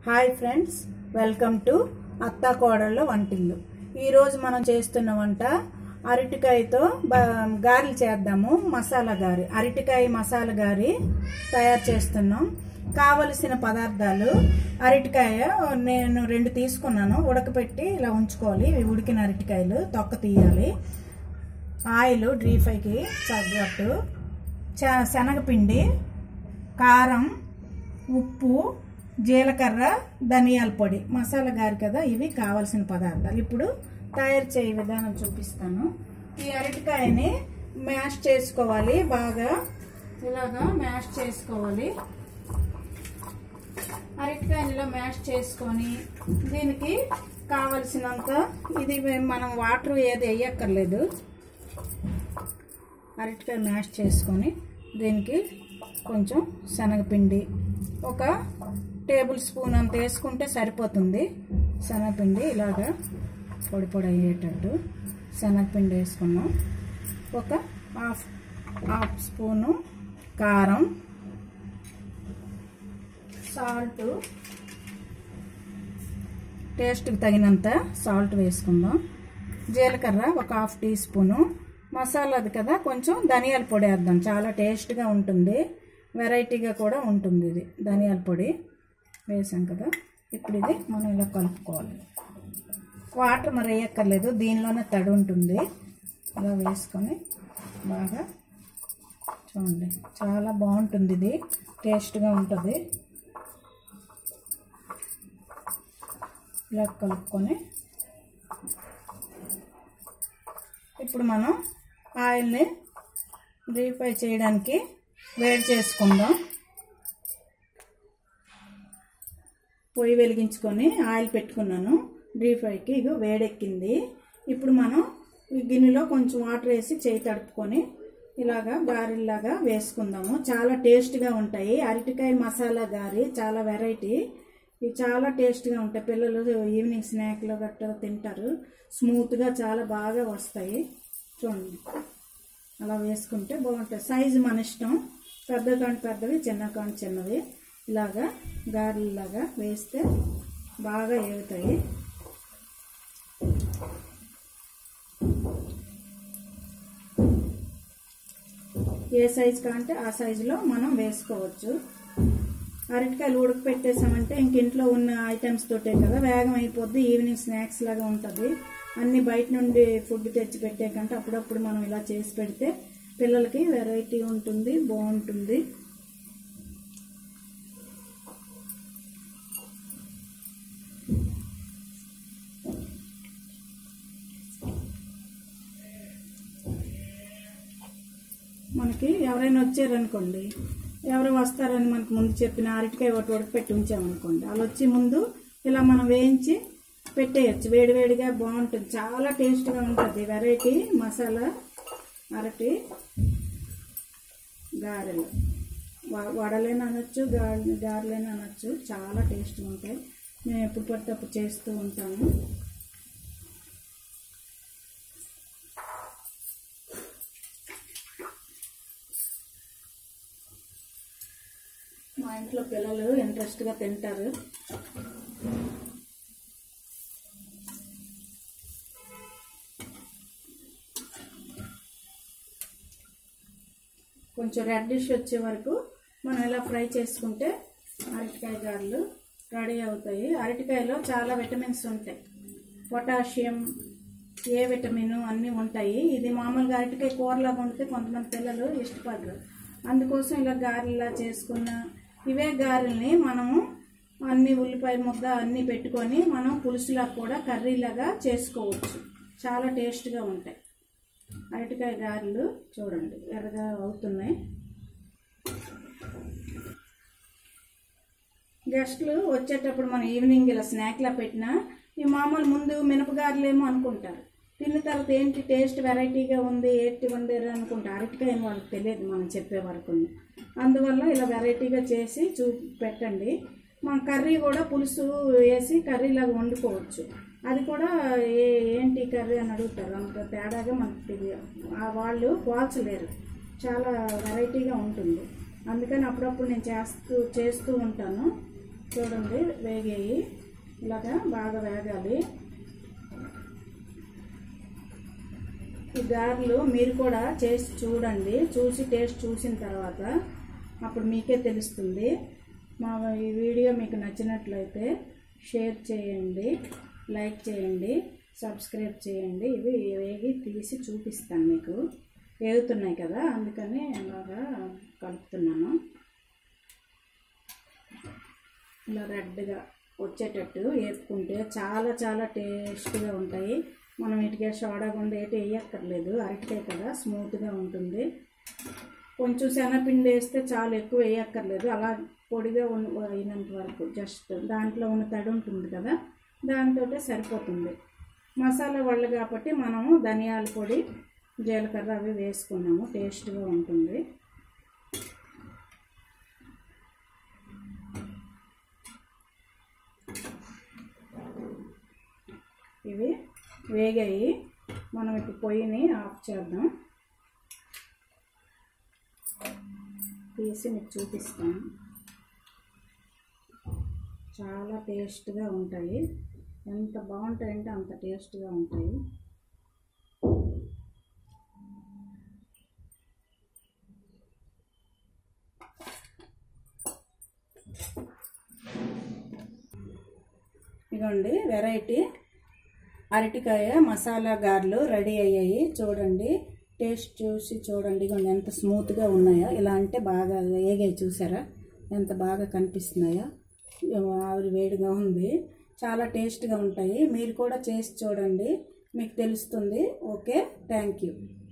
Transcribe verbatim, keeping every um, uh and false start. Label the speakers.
Speaker 1: Hi friends, welcome to అత్తా కోడళ్ళ వంటిల్లు. ఈరోజు మనం చేస్తున్న వంట అరటికాయతో గారెలు చేద్దాము. మసాలా గారి, అరటికాయ మసాలా గారి తయారు చేస్తున్నాం. కావలసిన పదార్థాలు: అరటికాయ నేను రెండు తీసుకున్నాను, ఉడకపెట్టి ఇలా ఉంచుకోవాలి. ఇవి ఉడికిన అరటికాయలు, తొక్క తీయాలి. ఆయిల్ డీప్ ఫ్రైకి తగ్గట్టు, శనగపిండి, కారం, ఉప్పు, జీలకర్ర, ధనియాల పొడి. మసాలా గారి కదా ఇవి కావాల్సిన పదార్థాలు. ఇప్పుడు తయారు చేయ విధానం చూపిస్తాను. ఈ అరటికాయని మ్యాష్ చేసుకోవాలి. బాగా ఇలాగా మ్యాష్ చేసుకోవాలి. అరటికాయని ఇలా మ్యాష్ చేసుకొని దీనికి కావలసినంత, ఇది మనం వాటర్ ఏది వేయక్కర్లేదు. అరటికాయ మ్యాష్ చేసుకొని దీనికి కొంచెం శనగపిండి, ఒక టేబుల్ స్పూన్ అంత వేసుకుంటే సరిపోతుంది. శనగపిండి ఇలాగా పొడి పొడి అయ్యేటట్టు శనగపిండి వేసుకున్నాం. ఒక హాఫ్ హాఫ్ స్పూను కారం, సాల్ట్, టేస్ట్కి తగినంత సాల్ట్ వేసుకుందాం. జీలకర్ర ఒక హాఫ్ టీ స్పూను. మసాలాది కదా, కొంచెం ధనియాల పొడి వేద్దాం. చాలా టేస్ట్గా ఉంటుంది, వెరైటీగా కూడా ఉంటుంది. ఇది ధనియాల పొడి వేసాం కదా. ఇప్పుడు ఇది మనం ఇలా కలుపుకోవాలి. వాటర్ మరి వేయక్కర్లేదు, దీనిలోనే తడి ఉంటుంది. ఇలా వేసుకొని బాగా చూడండి, చాలా బాగుంటుంది. ఇది టేస్ట్గా ఉంటుంది. ఇలా కలుపుకొని ఇప్పుడు మనం ఆయిల్ని డీప్ ఫ్రై చేయడానికి వేడి చేసుకుందాం. పొయ్యి వెలిగించుకొని ఆయిల్ పెట్టుకున్నాను డీప్ ఫ్రైకి. ఇగో వేడెక్కింది. ఇప్పుడు మనం ఈ గిన్నెలో కొంచెం వాటర్ వేసి చేయి తడుపుకొని ఇలాగా గారెల్లాగా వేసుకుందాము. చాలా టేస్ట్గా ఉంటాయి. అరటికాయ మసాలా గారి చాలా వెరైటీ. ఇవి చాలా టేస్ట్గా ఉంటాయి. పిల్లలు ఈవినింగ్ స్నాక్లో గట్రా తింటారు. స్మూత్గా చాలా బాగా వస్తాయి. చూడండి, అలా వేసుకుంటే బాగుంటాయి. సైజు మన ఇష్టం, పెద్ద కాని పెద్దవి, చిన్న కాని చిన్నవి. ఇలాగా గారెలాగా వేస్తే బాగా ఏగుతాయి. ఏ సైజు కాంటే ఆ సైజులో మనం వేసుకోవచ్చు. అరటికాయలు ఉడకపెట్టేసామంటే ఇంక ఇంట్లో ఉన్న ఐటమ్స్ తోటే కదా, వేగం అయిపోద్ది. ఈవినింగ్ స్నాక్స్ లాగా ఉంటుంది. అన్ని బయట నుండి ఫుడ్ తెచ్చి పెట్టే కంటే అప్పుడప్పుడు మనం ఇలా చేసి పెడితే పిల్లలకి వెరైటీ ఉంటుంది, బాగుంటుంది. మనకి ఎవరైనా వచ్చారనుకోండి, ఎవరు వస్తారని మనకు ముందు చెప్పిన అరటికాయ ఒకటి ఉడకపెట్టి ఉంచామనుకోండి, వాళ్ళు వచ్చి ముందు ఇలా మనం వేయించి పెట్టేయచ్చు. వేడివేడిగా బాగుంటుంది, చాలా టేస్ట్గా ఉంటుంది. వెరైటీ మసాలా అరటి గారెలు, వడలైనా అనొచ్చు, గారె గారెలైనా అనొచ్చు. చాలా టేస్ట్గా ఉంటాయి. నేను ఎప్పుడు పడితే అప్పుడు చేస్తూ ఉంటాను. మా ఇంట్లో పిల్లలు ఇంట్రెస్ట్గా తింటారు. కొంచెం రెడ్డిష్ వచ్చే వరకు మనం ఇలా ఫ్రై చేసుకుంటే అరటికాయ గారెలు రెడీ అవుతాయి. అరటికాయలో చాలా విటమిన్స్ ఉంటాయి. పొటాషియం, ఏ విటమిన్ అన్నీ ఉంటాయి. ఇది మామూలుగా అరటికాయ కూరలాగా ఉంటే కొంతమంది పిల్లలు ఇష్టపడరు. అందుకోసం ఇలా గారెలా చేసుకున్న ఇవే గారెల్ని మనము అన్ని ఉల్లిపాయ ముద్ద అన్నీ పెట్టుకొని మనం పులుసులా కూడా కర్రీలాగా చేసుకోవచ్చు. చాలా టేస్ట్గా ఉంటాయి అరటికాయ గారెలు. చూడండి, ఎర్రగా అవుతున్నాయి. గెస్ట్లు వచ్చేటప్పుడు మనం ఈవినింగ్ ఇలా స్నాక్లా పెట్టినా ఈ మామూలు ముందు మినపగారెలేమో అనుకుంటారు. తిన్న తర్వాత ఏంటి టేస్ట్ వెరైటీగా ఉంది, ఏంటి వండారు అనుకుంటారు. అరటికాయ వాళ్ళకి తెలియదు మనం చెప్పే వరకు. అందువల్ల ఇలా వెరైటీగా చేసి చూ పెట్టండి. మన కర్రీ కూడా పులుసు వేసి కర్రీలాగా వండుకోవచ్చు. అది కూడా ఏ ఏంటి కర్రీ అని అడుగుతారు. అంత తేడాగా మనకి వాళ్ళు పోల్చలేరు. చాలా వెరైటీగా ఉంటుంది. అందుకని అప్పుడప్పుడు నేను చేస్తూ చేస్తూ ఉంటాను. చూడండి వేగాయి, ఇలాగా బాగా వేగాలి. ఈ గారెలు మీరు కూడా చేసి చూడండి. చూసి టేస్ట్ చూసిన తర్వాత అప్పుడు మీకే తెలుస్తుంది. మా ఈ వీడియో మీకు నచ్చినట్లయితే షేర్ చేయండి, లైక్ చేయండి, సబ్స్క్రైబ్ చేయండి. ఇవి వేగి తీసి చూపిస్తాను మీకు. వేగుతున్నాయి కదా, అందుకని అలాగా కలుపుతున్నాను. ఇలా రెడ్గా వచ్చేటట్టు వేపుకుంటే చాలా చాలా టేస్ట్గా ఉంటాయి. మనం వీటికి సోడా గుండె ఏటి వేయక్కర్లేదు, అరటికాయ కదా స్మూత్గా ఉంటుంది. కొంచెం శనగపిండి వేస్తే చాలా ఎక్కువ వేయక్కర్లేదు, అలా పొడిగా అయినంత వరకు జస్ట్ దాంట్లో ఉన్న తడి ఉంటుంది కదా దాంతో సరిపోతుంది. మసాలా వాళ్ళు కాబట్టి మనము ధనియాల పొడి, జీలకర్ర అవి వేసుకున్నాము, టేస్ట్గా ఉంటుంది. ఇవి వేగాయి, మనం ఇప్పుడు పొయ్యిని ఆఫ్ చేద్దాం. తీసి మీకు చూపిస్తాను. చాలా టేస్ట్గా ఉంటాయి, ఎంత బాగుంటాయంటే అంత టేస్ట్గా ఉంటాయి. ఇదిగోండి వెరైటీ అరటికాయ మసాలా గారెలు రెడీ అయ్యాయి. చూడండి, టేస్ట్ చూసి చూడండి. ఇదిగోండి ఎంత స్మూత్గా ఉన్నాయో. ఇలా అంటే బాగా వేగాయి, చూసారా ఎంత బాగా కనిపిస్తున్నాయో. ఆవిరి వేడిగా ఉంది, చాలా టేస్ట్గా ఉంటాయి. మీరు కూడా చేసి చూడండి, మీకు తెలుస్తుంది. Okay, thank you.